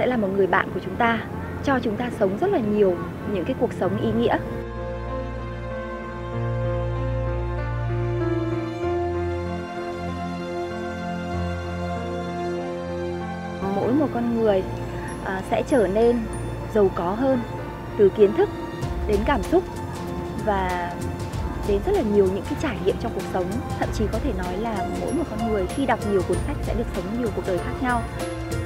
sẽ là một người bạn của chúng ta, cho chúng ta sống rất là nhiều những cái cuộc sống ý nghĩa. Mỗi một con người sẽ trở nên giàu có hơn, từ kiến thức đến cảm xúc và đến rất là nhiều những cái trải nghiệm trong cuộc sống. Thậm chí có thể nói là mỗi một con người khi đọc nhiều cuốn sách sẽ được sống nhiều cuộc đời khác nhau.